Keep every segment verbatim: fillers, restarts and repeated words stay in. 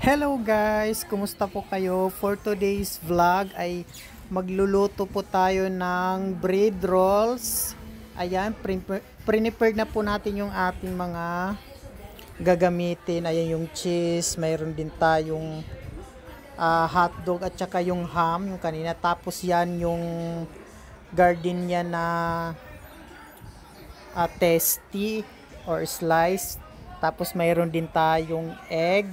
Hello guys! Kumusta po kayo? For today's vlog ay magluluto po tayo ng bread rolls. Ayan, pre-prepared na po natin yung ating mga gagamitin. Ayan yung cheese, mayroon din tayong uh, hotdog at saka yung ham, yung kanina. Tapos yan yung gardenia na uh, tasty or sliced. Tapos mayroon din tayong egg.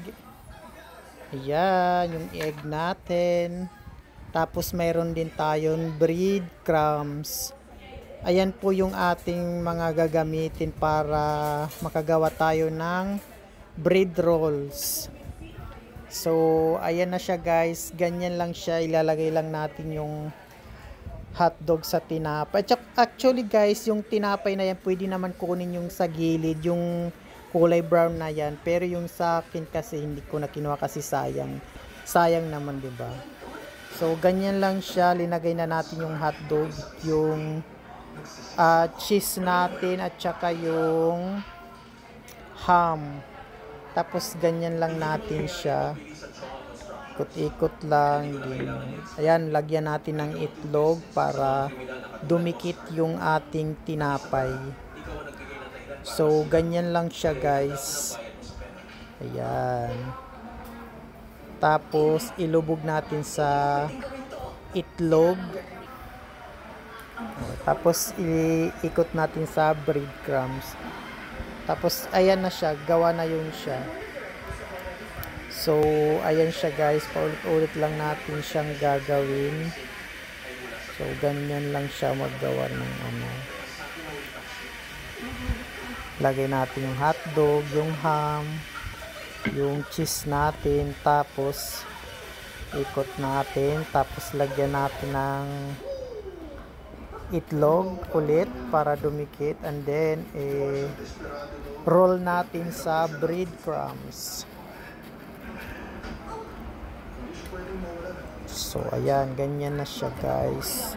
Ayan, yung egg natin. Tapos mayroon din tayong bread crumbs. Ayan po yung ating mga gagamitin para makagawa tayo ng bread rolls. So, ayan na siya guys. Ganyan lang siya. Ilalagay lang natin yung hotdog sa tinapay. Actually guys, yung tinapay na yan, pwede naman kunin yung sa gilid, yung kulay brown na yan. Pero yung sa akin kasi hindi ko na kinuha kasi sayang. Sayang naman, 'di ba? So ganyan lang siya, linagay na natin yung hotdog, yung uh, cheese natin at saka yung ham. Tapos ganyan lang natin siya. Ikot-ikot lang din. Ayan, lagyan natin ng itlog para dumikit yung ating tinapay. So, ganyan lang siya guys. Ayan. Tapos, ilubog natin sa itlog. Tapos, iikot natin sa breadcrumbs. Tapos, ayan na siya. Gawa na yun siya. So, ayan siya guys. Paulit-ulit lang natin siyang gagawin. So, ganyan lang siya maggawa ng ano. Lagay natin yung hotdog, yung ham, yung cheese natin. Tapos, ikot natin. Tapos, lagyan natin ng itlog ulit para dumikit. And then, eh, roll natin sa breadcrumbs. So, ayan. Ganyan na siya, guys.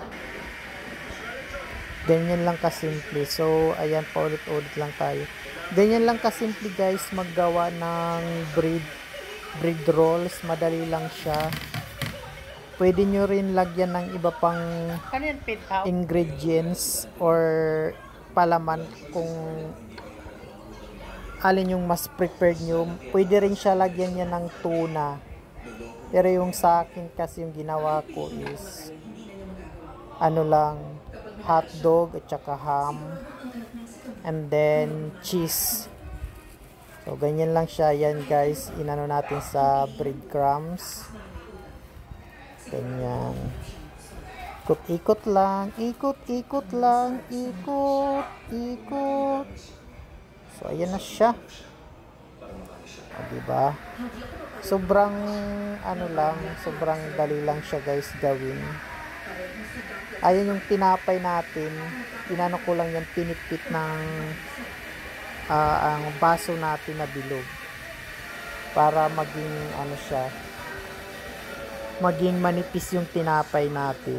Ganyan lang kasimple. So, ayan, paulit-ulit lang tayo. Ganyan lang kasimple, guys, maggawa ng bread, bread rolls. Madali lang siya. Pwede nyo rin lagyan ng iba pang ingredients or palaman kung alin yung mas prepared nyo. Pwede rin siya lagyan niya ng tuna. Pero yung sa akin kasi yung ginawa ko is ano lang, hotdog at saka ham and then cheese. So ganyan lang siya. Yan guys, inano natin sa breadcrumbs. Ganyan. Ikot-ikot lang, ikot-ikot lang, ikot, ikot. So ayan na siya. O, diba? Sobrang ano lang, sobrang dali lang siya guys gawin. Ayan yung tinapay natin. Inano ko lang yan, pinipit ng uh, ang baso natin na bilog. Para maging ano siya, maging manipis yung tinapay natin.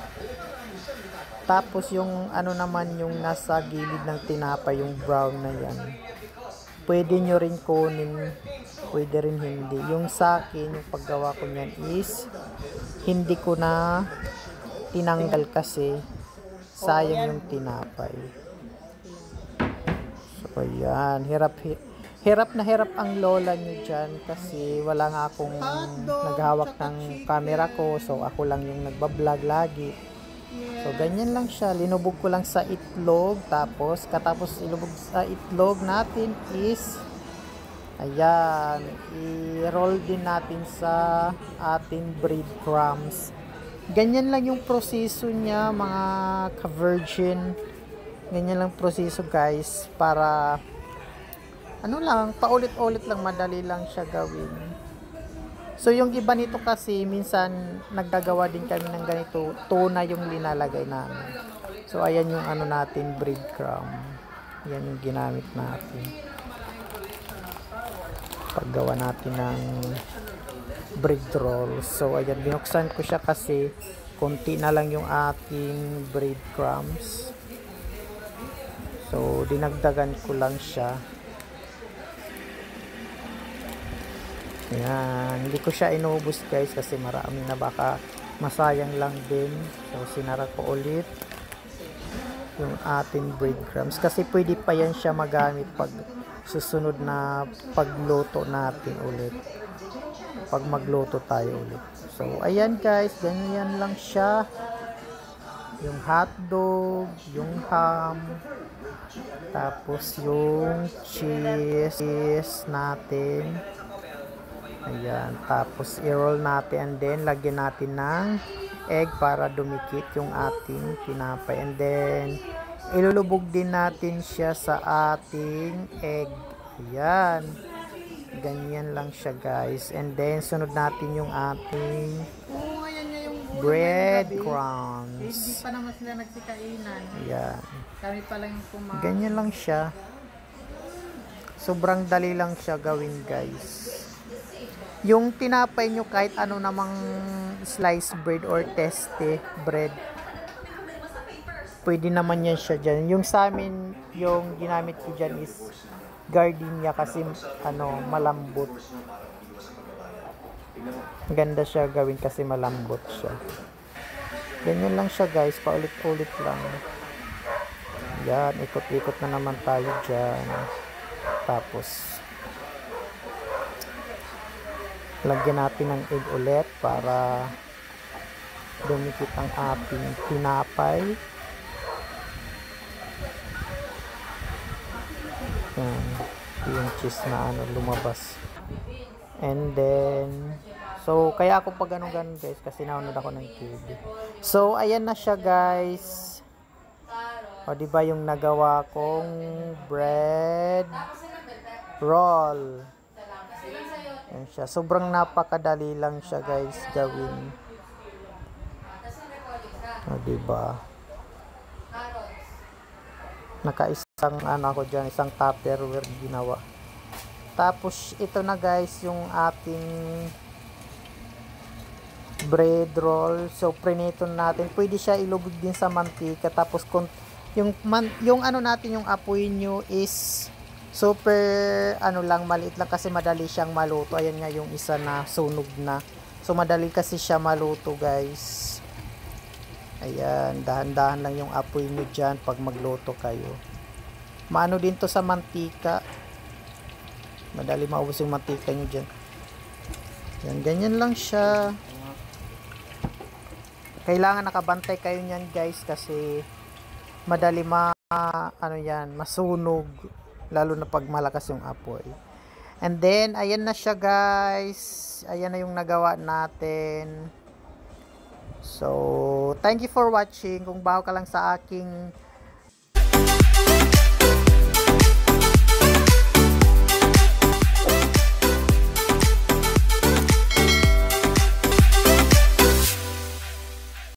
Tapos yung ano naman yung nasa gilid ng tinapay, yung brown na yan. Pwede nyo rin kunin, pwede rin hindi. Yung sa akin, yung paggawa ko niyan is hindi ko na tinanggal kasi sayang yung tinapay. So ayan, hirap hirap na hirap ang lola nyo dyan kasi wala nga akong naghawak ng camera ko, so ako lang yung nagbablog lagi. So ganyan lang siya, linubog ko lang sa itlog. Tapos katapos ilubog sa itlog natin is ayan, i-roll din natin sa ating breadcrumbs. Ganyan lang yung proseso niya mga ka-virgin. Ganyan lang proseso guys, para ano lang, paulit-ulit lang, madali lang siya gawin. So yung iba nito kasi minsan naggagawa din kami ng ganito, tuna yung linalagay namin. So ayan yung ano natin, breadcrumb. Yan yung ginamit natin paggawa natin ng bread roll. So ayan, binuksan ko siya kasi konti na lang yung ating breadcrumbs. So dinagdagan ko lang siya. Yan, hindi ko siya inubos guys kasi marami na, baka masayang lang din. So sinara ko ulit yung ating breadcrumbs kasi pwede pa yan siya magamit pag susunod na pagluto natin ulit, pag magluto tayo ulit. So ayan guys, ganyan lang siya, yung hotdog, yung ham, tapos yung cheese natin. Ayan, tapos i-roll natin and then lagyan natin ng egg para dumikit yung ating tinapay. And then ilulubog din natin siya sa ating egg. Ayan. Ganyan lang siya guys. And then sunod natin yung ating breadcrumbs. Hindi pa naman sila nagsikainan. Ayan. Kami pa lang yung kumain. Ganyan lang siya. Sobrang dali lang siya gawin guys. Yung tinapay nyo kahit ano namang sliced bread or teste bread, pwede naman yan siya dyan. Yung sa amin, yung ginamit ko dyan is gardenia kasi ano, malambot. Ganda siya gawin kasi malambot siya. Ganyan lang siya guys, paulit-ulit lang. Yan, ikot-ikot na naman tayo dyan. Tapos lagyan natin ng egg ulit para dumikit ang ating tinapay. Yan, yung cheese na ano lumabas. And then so kaya ako pag ganun ganun guys kasi naunod ako ng T V. So ayan na siya guys. O diba yung nagawa kong bread roll. Yan siya. Sobrang napakadali lang siya guys gawin. O diba? Nakaisang ano ako dyan, isang tupperware ginawa. Tapos ito na guys yung ating bread roll. So prinito natin. Pwede siya ilubog din sa mantika. Tapos kung yung man, yung ano natin, yung apoy nyo is super ano lang, maliit lang kasi madali siyang maluto. Ayan nga yung isa na sunog na. So madali kasi siya maluto guys. Ayan, dahan-dahan lang yung apoy nyo dyan pag magluto kayo. Maano din to sa mantika. Madali maubos yung mantika nyo dyan. Yan, ganyan lang siya. Kailangan nakabantay kayo nyan guys kasi madali ma ano yan, masunog. Lalo na pag malakas yung apoy. And then, ayan na siya guys. Ayan na yung nagawa natin. So, thank you for watching. Kung bago ka lang sa aking